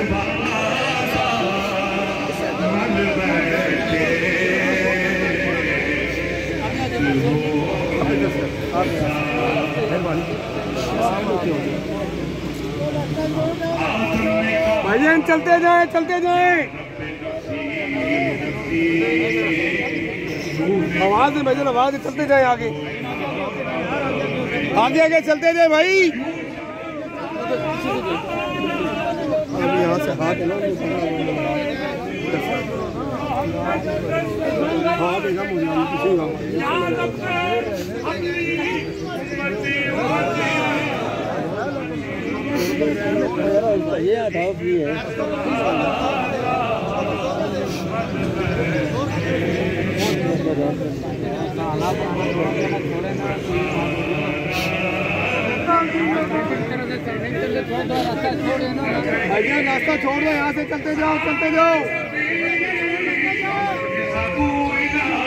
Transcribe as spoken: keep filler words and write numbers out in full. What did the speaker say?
भाईजान चलते जाए चलते जाए, आवाज है भाईजान, आवाज है, चलते जाए आगे आगे आगे चलते जाए भाई। अभी यहाँ से हाथ है ना, हाँ बेगा मुझे ये हटाओ भी है। भैया रास्ता छोड़ दो, यहाँ से चलते जाओ चलते जाओ।